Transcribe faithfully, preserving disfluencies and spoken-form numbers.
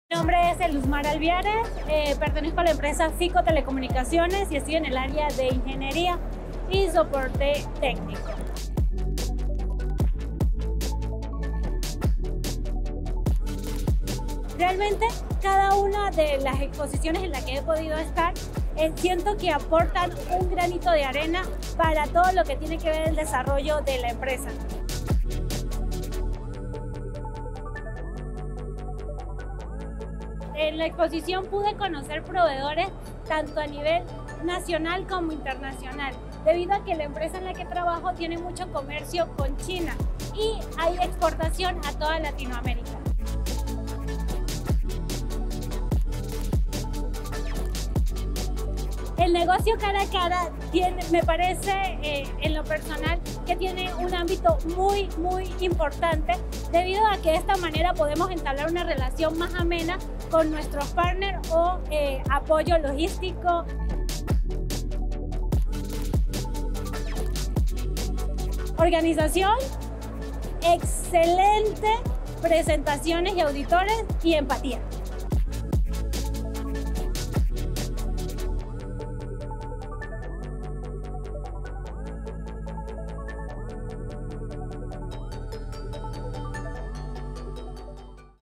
Mi nombre es Elusmar Alviares, eh, pertenezco a la empresa Fico Telecomunicaciones y estoy en el área de ingeniería y soporte técnico. Realmente cada una de las exposiciones en las que he podido estar, eh, siento que aportan un granito de arena para todo lo que tiene que ver el desarrollo de la empresa. En la exposición pude conocer proveedores tanto a nivel nacional como internacional, debido a que la empresa en la que trabajo tiene mucho comercio con China y hay exportación a toda Latinoamérica. El negocio cara a cara tiene, me parece eh, en lo personal que tiene un ámbito muy muy importante, debido a que de esta manera podemos entablar una relación más amena con nuestros partners o eh, apoyo logístico. Organización, excelente, presentaciones y auditores y empatía.